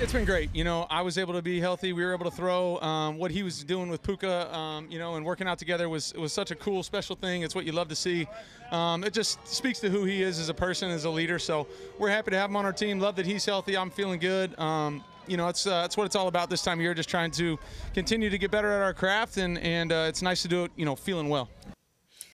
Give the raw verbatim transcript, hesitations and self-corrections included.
It's been great. You know, I was able to be healthy. We were able to throw. Um, what he was doing with Puka, um, you know, and working out together was was such a cool, special thing. It's what you love to see. Um, it just speaks to who he is as a person, as a leader. So we're happy to have him on our team. Love that he's healthy. I'm feeling good. Um, you know, it's uh, that's what it's all about this time of year. Just trying to continue to get better at our craft, and and uh, it's nice to do it. You know, feeling well.